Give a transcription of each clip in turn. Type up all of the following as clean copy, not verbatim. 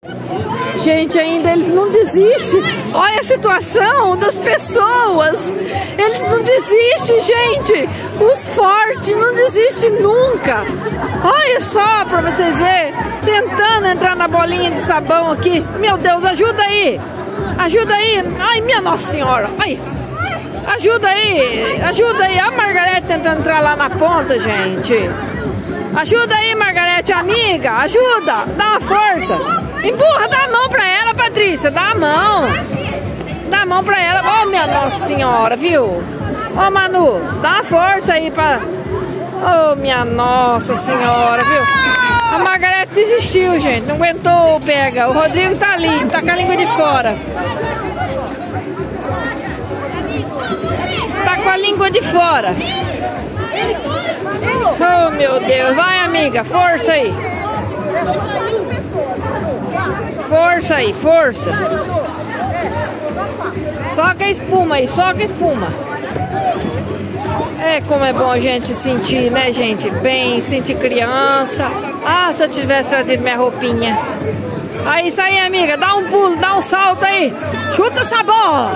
Gente, ainda eles não desistem. Olha a situação das pessoas. Eles não desistem, gente. Os fortes não desistem nunca. Olha só pra vocês verem. Tentando entrar na bolinha de sabão aqui. Meu Deus, ajuda aí. Ajuda aí. Ai, minha Nossa Senhora. Ai. Ajuda aí. Ajuda aí. A Margarete tentando entrar lá na ponta, gente. Ajuda aí, Margarete, amiga. Ajuda. Dá uma força. Empurra, dá a mão pra ela, Patrícia. Dá a mão. Dá a mão pra ela. Oh, minha Nossa Senhora, viu? Ó, Manu, dá uma força aí pra... Oh, minha Nossa Senhora, viu? A Margarete desistiu, gente. Não aguentou o pega. O Rodrigo tá ali, tá com a língua de fora. Tá com a língua de fora. Oh, meu Deus. Vai, amiga. Força aí. Força aí, força. Soca a espuma aí, soca a espuma. É como é bom a gente sentir, né, gente? Bem, sentir criança. Ah, se eu tivesse trazido minha roupinha. Aí, isso aí, amiga. Dá um pulo, dá um salto aí. Chuta essa bola.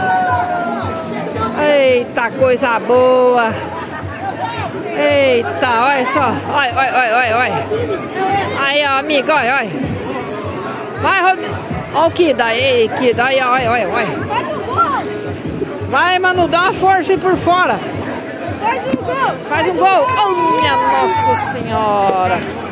Eita, coisa boa. Eita, olha só. Olha, olha, olha, olha. Aí, ó, amiga, olha, olha. Vai, Rodrigo. Olha o Kida. Ei, Kida. Aí, olha, olha, olha. Vai, Manu, dá uma força aí por fora. Faz um gol. Faz um gol. Oh, minha Nossa Senhora.